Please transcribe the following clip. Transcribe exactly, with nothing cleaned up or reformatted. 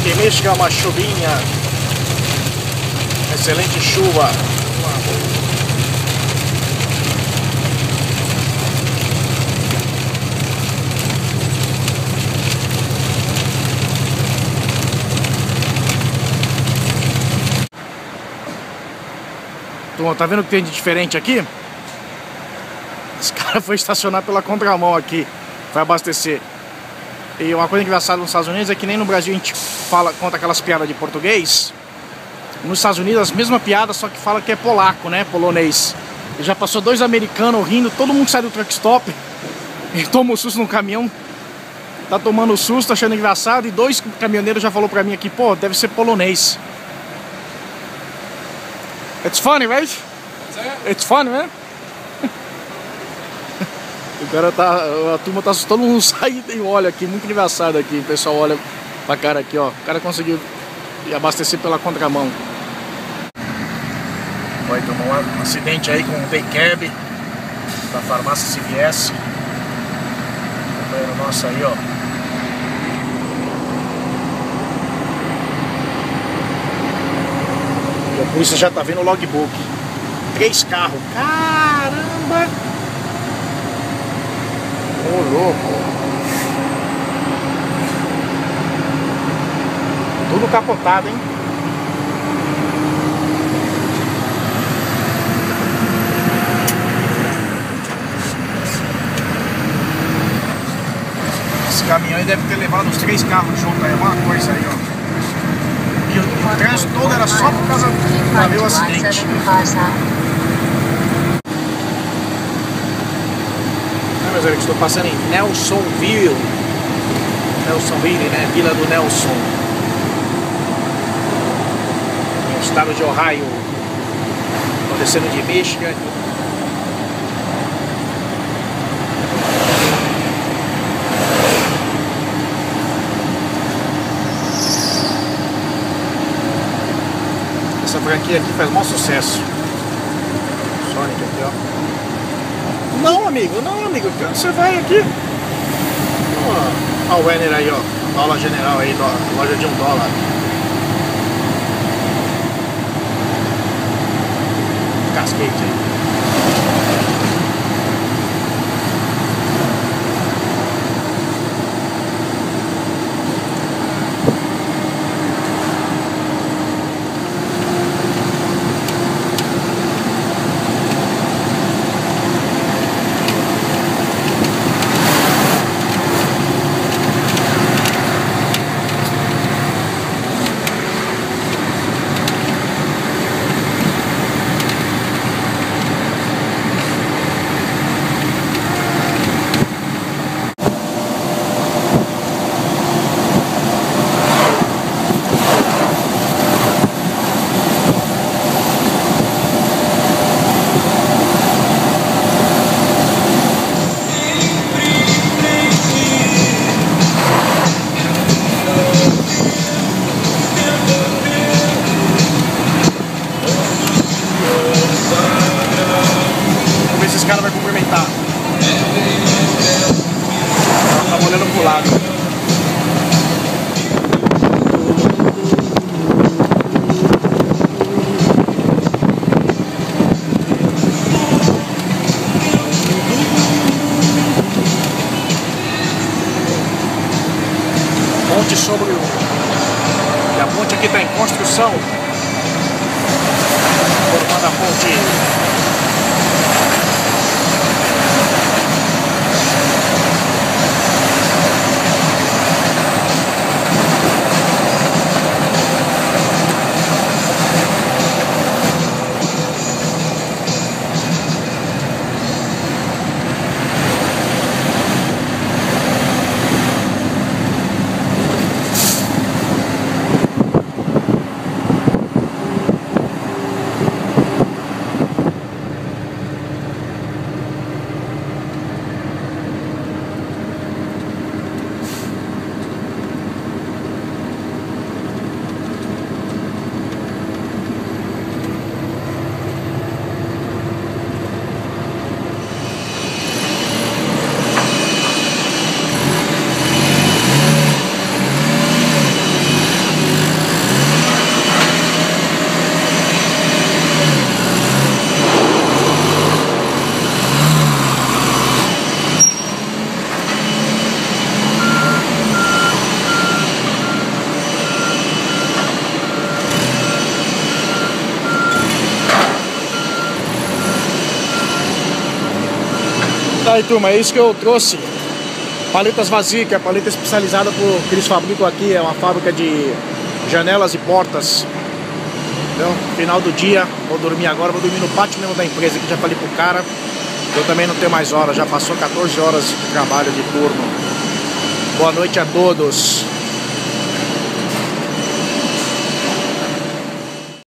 aqui em Michigan, uma chuvinha. Excelente chuva. Tá vendo o que tem de diferente aqui? Esse cara foi estacionar pela contramão aqui, vai abastecer. E uma coisa engraçada nos Estados Unidos é que nem no Brasil a gente fala, conta aquelas piadas de português. Nos Estados Unidos as mesmas piadas, só que fala que é polaco, né? Polonês. E já passou dois americanos rindo, todo mundo sai do truck stop e toma um susto no caminhão. Tá tomando susto, achando engraçado. E dois caminhoneiros já falou pra mim aqui, pô, deve ser polonês. It's funny, right? It's funny, man. O cara tá, a turma tá, todo mundo sai e olha aqui, muito engraçado aqui. O pessoal olha pra cara aqui, ó. O cara conseguiu abastecer pela contramão. Vai tomar um acidente aí com um day cab da farmácia C V S. Companheiro nosso aí, ó. E a polícia já tá vendo o logbook. Três carros. Caramba! Ô, louco! Tudo capotado, hein? Esse caminhão aí deve ter levado os três carros juntos aí, alguma coisa aí, ó. E o, o trânsito todo era só por causa do meu acidente. Ah, meus amigos, estou passando em Nelsonville. Nelsonville, né? Vila do Nelson. No estado de Ohio. Estou descendo de Michigan. Essa franquia aqui faz maior sucesso. Sonic aqui, ó. Não, amigo, não, amigo. Onde você vai aqui? Ó, ó o Wenner aí, ó. Dólar general aí, dólar, loja de um dólar. Cascade aí. Esse cara vai cumprimentar. Tá olhando pro lado. Ponte sobre o... E a ponte aqui está em construção. Formando a ponte... Aí, turma, é isso que eu trouxe. Paletas vazias, que é a paleta especializada por, que eles fabricam aqui. É uma fábrica de janelas e portas. Então, final do dia, vou dormir agora, vou dormir no pátio mesmo da empresa, que já falei pro cara. Eu também não tenho mais hora, já passou quatorze horas de trabalho de turno. Boa noite a todos.